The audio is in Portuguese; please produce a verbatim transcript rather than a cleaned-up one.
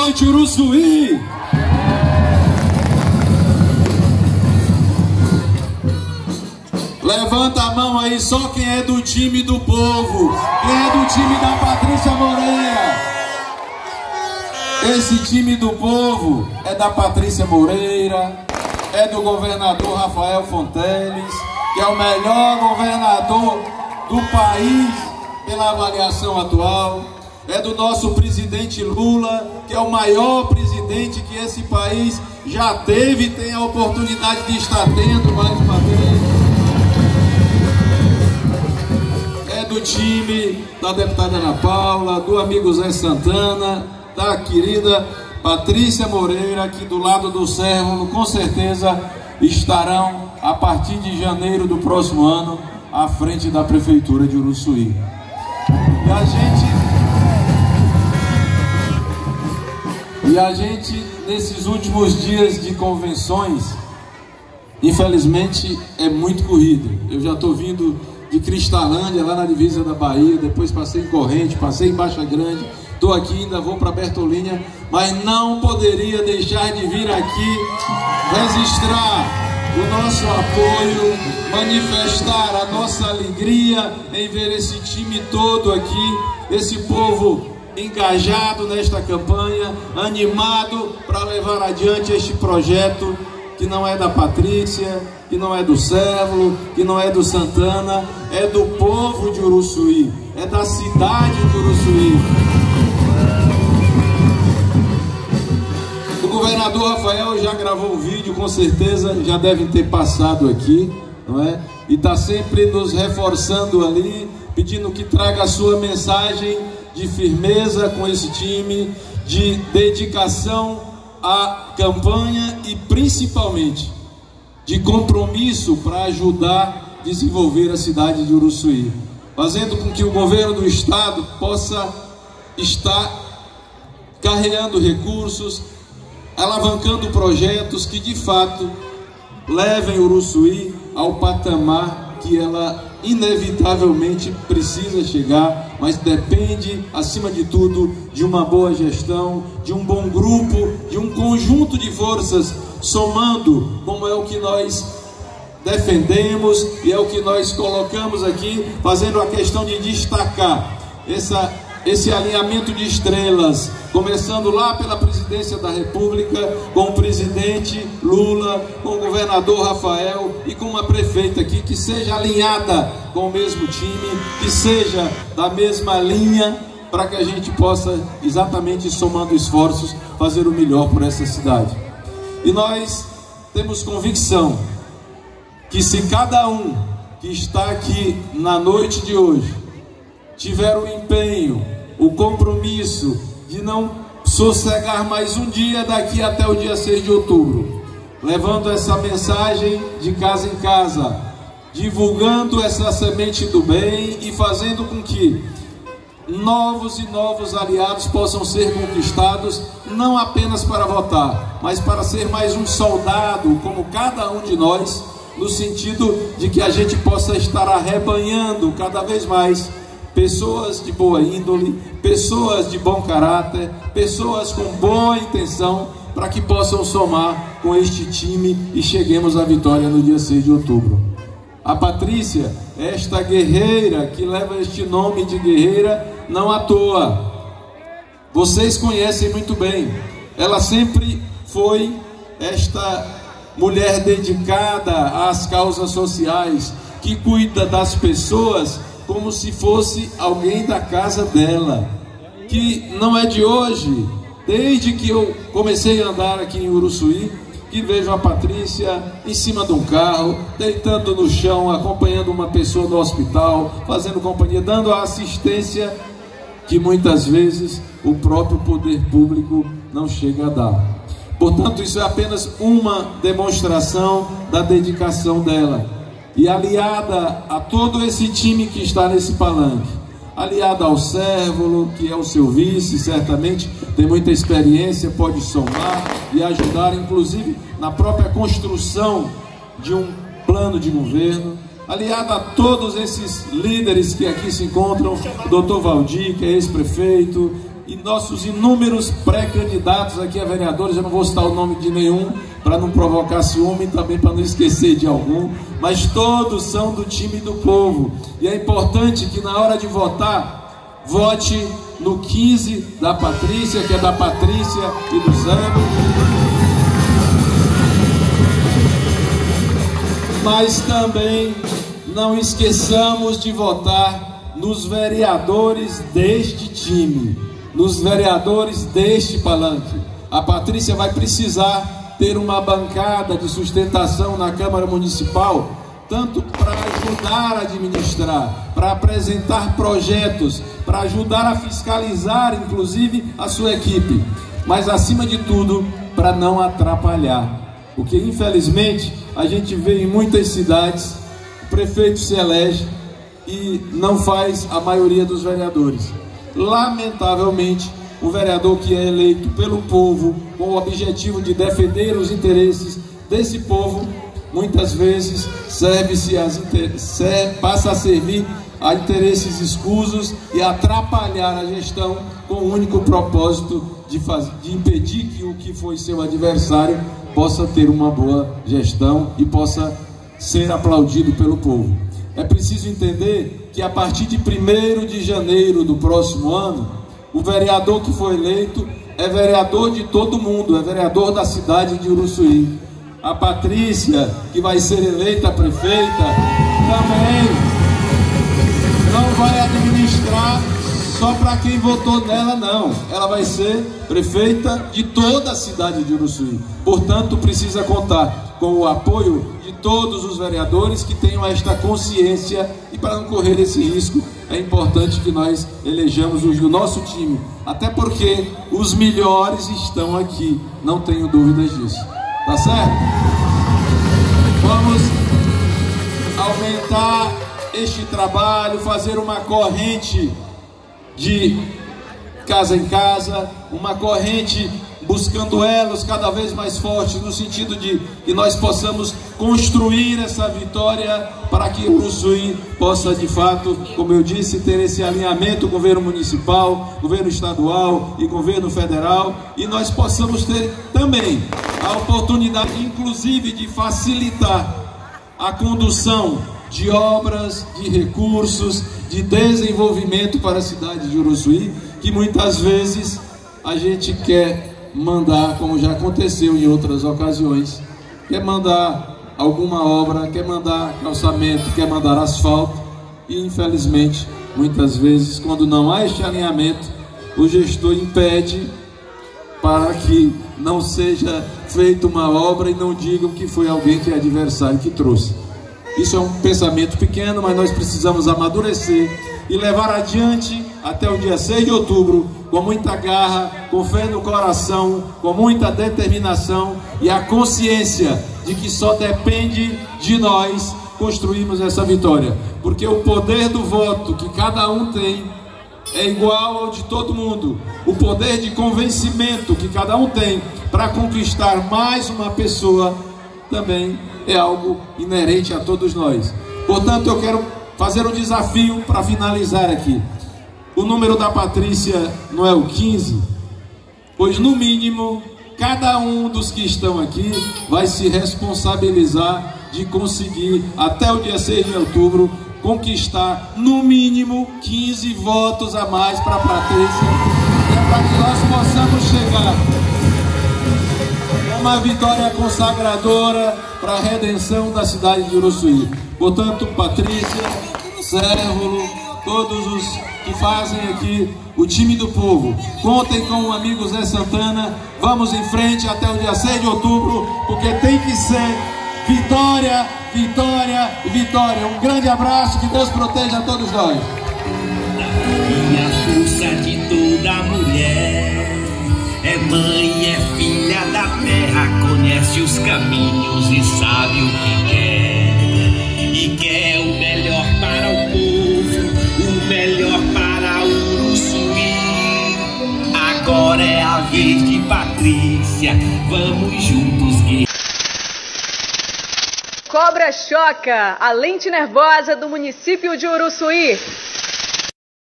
noite, Uruçuí! Levanta a mão aí, só quem é do time do povo, quem é do time da Patrícia Moreira. Esse time do povo é da Patrícia Moreira, é do governador Rafael Fonteles, que é o melhor governador do país pela avaliação atual. É do nosso presidente Lula, que é o maior presidente que esse país já teve e tem a oportunidade de estar tendo mais uma vez. É do time da deputada Ana Paula, do amigo Zé Santana, da querida Patrícia Moreira, que do lado do Servo, com certeza estarão a partir de janeiro do próximo ano à frente da Prefeitura de Uruçuí. E a gente, e a gente nesses últimos dias de convenções, infelizmente é muito corrido. Eu já estou vindo de Cristalândia, lá na divisa da Bahia, depois passei em Corrente, passei em Baixa Grande, estou aqui, ainda vou para Bertolínia, mas não poderia deixar de vir aqui registrar o nosso apoio, manifestar a nossa alegria em ver esse time todo aqui, esse povo engajado nesta campanha, animado para levar adiante este projeto que não é da Patrícia, que não é do Servo, que não é do Santana, é do povo de Uruçuí, é da cidade de Uruçuí. O governador Rafael já gravou um vídeo, com certeza já devem ter passado aqui, não é? E está sempre nos reforçando ali, pedindo que traga a sua mensagem de firmeza com esse time, de dedicação à campanha e principalmente de compromisso para ajudar a desenvolver a cidade de Uruçuí, fazendo com que o governo do estado possa estar carreando recursos, alavancando projetos que de fato levem Uruçuí ao patamar que ela inevitavelmente precisa chegar, mas depende, acima de tudo, de uma boa gestão, de um bom grupo, de um conjunto de forças somando, como é o que nós defendemos e é o que nós colocamos aqui, fazendo a questão de destacar essa, esse alinhamento de estrelas, começando lá pela presidência da República, com o presidente Lula, com o governador Rafael e com uma prefeita aqui que seja alinhada com o mesmo time, que seja da mesma linha, para que a gente possa, exatamente somando esforços, fazer o melhor por essa cidade. E nós temos convicção que se cada um que está aqui na noite de hoje tiver o empenho, o compromisso de não sossegar mais um dia daqui até o dia seis de outubro, levando essa mensagem de casa em casa, divulgando essa semente do bem e fazendo com que novos e novos aliados possam ser conquistados, não apenas para votar, mas para ser mais um soldado, como cada um de nós, no sentido de que a gente possa estar arrebanhando cada vez mais pessoas de boa índole, pessoas de bom caráter, pessoas com boa intenção, para que possam somar com este time e cheguemos à vitória no dia seis de outubro. A Patrícia, esta guerreira que leva este nome de guerreira, não à toa. Vocês conhecem muito bem. Ela sempre foi esta mulher dedicada às causas sociais, que cuida das pessoas como se fosse alguém da casa dela, que não é de hoje, desde que eu comecei a andar aqui em Uruçuí, que vejo a Patrícia em cima de um carro, deitando no chão, acompanhando uma pessoa no hospital, fazendo companhia, dando a assistência que muitas vezes o próprio poder público não chega a dar. Portanto, isso é apenas uma demonstração da dedicação dela. E aliada a todo esse time que está nesse palanque, aliada ao Servo, que é o seu vice, certamente tem muita experiência, pode somar e ajudar, inclusive, na própria construção de um plano de governo, aliada a todos esses líderes que aqui se encontram, o doutor Valdir, que é ex-prefeito, e nossos inúmeros pré-candidatos aqui a vereadores, eu não vou citar o nome de nenhum para não provocar ciúme e também para não esquecer de algum, mas todos são do time do povo. E é importante que na hora de votar, vote no quinze da Patrícia, que é da Patrícia e do Zé. Mas também não esqueçamos de votar nos vereadores deste time, nos vereadores deste palanque. A Patrícia vai precisar ter uma bancada de sustentação na Câmara Municipal, tanto para ajudar a administrar, para apresentar projetos, para ajudar a fiscalizar, inclusive, a sua equipe, mas, acima de tudo, para não atrapalhar. Porque, infelizmente, a gente vê em muitas cidades, o prefeito se elege e não faz a maioria dos vereadores. Lamentavelmente, o vereador que é eleito pelo povo, com o objetivo de defender os interesses desse povo, muitas vezes serve-se as serve, passa a servir a interesses escusos e atrapalhar a gestão com o único propósito de, faz, de impedir que o que foi seu adversário possa ter uma boa gestão e possa ser aplaudido pelo povo. É preciso entender que a partir de primeiro de janeiro do próximo ano, o vereador que foi eleito é vereador de todo mundo, é vereador da cidade de Uruçuí. A Patrícia, que vai ser eleita prefeita, também não vai administrar só para quem votou nela, não. Ela vai ser prefeita de toda a cidade de Uruçuí. Portanto, precisa contar com o apoio de todos os vereadores que tenham esta consciência, e para não correr esse risco, é importante que nós elejamos os do nosso time, até porque os melhores estão aqui, não tenho dúvidas disso. Tá certo? Vamos aumentar este trabalho, fazer uma corrente de casa em casa, uma corrente buscando elos cada vez mais fortes, no sentido de que nós possamos construir essa vitória para que o Uruçuí possa, de fato, como eu disse, ter esse alinhamento com o governo municipal, governo estadual e governo federal, e nós possamos ter também a oportunidade, inclusive, de facilitar a condução de obras, de recursos, de desenvolvimento para a cidade de Uruçuí, que muitas vezes a gente quer mandar, como já aconteceu em outras ocasiões, quer mandar alguma obra, quer mandar calçamento, quer mandar asfalto, e infelizmente, muitas vezes, quando não há este alinhamento, o gestor impede para que não seja feita uma obra e não digam que foi alguém que é adversário que trouxe. Isso é um pensamento pequeno, mas nós precisamos amadurecer e levar adiante até o dia seis de outubro, com muita garra, com fé no coração, com muita determinação e a consciência de que só depende de nós construirmos essa vitória. Porque o poder do voto que cada um tem é igual ao de todo mundo. O poder de convencimento que cada um tem para conquistar mais uma pessoa também é algo inerente a todos nós. Portanto, eu quero fazer um desafio para finalizar aqui. O número da Patrícia não é o quinze, pois no mínimo cada um dos que estão aqui vai se responsabilizar de conseguir até o dia seis de outubro conquistar no mínimo quinze votos a mais para a Patrícia, é para que nós possamos chegar a uma vitória consagradora para a redenção da cidade de Uruçuí. Portanto, Patrícia, Sérvulo, todos os que fazem aqui o time do povo, contem com o amigo Zé Santana. Vamos em frente até o dia seis de outubro, porque tem que ser vitória, vitória e vitória. Um grande abraço, que Deus proteja a todos nós. E a força de toda mulher é mãe, é filha da terra, conhece os caminhos e sabe o que quer. E quer o melhor para o povo, o melhor para o Uruçuí. Agora é a vez de Patrícia, vamos juntos guerrear. Cobra Choca, a lente nervosa do município de Uruçuí.